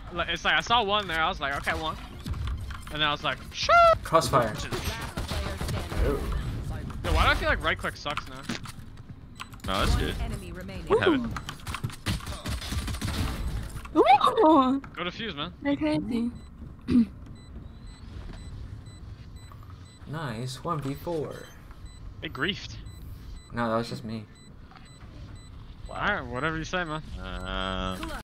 It's like I saw one there. I was like, okay, one. And then I was like, shoot! Crossfire. Oh. Yo, why do I feel like right click sucks now? No, that's good. What happened? Ooh, Go to fuse, man. they're crazy. Nice. 1v4. They griefed. No, that was just me. Alright, whatever you say, man.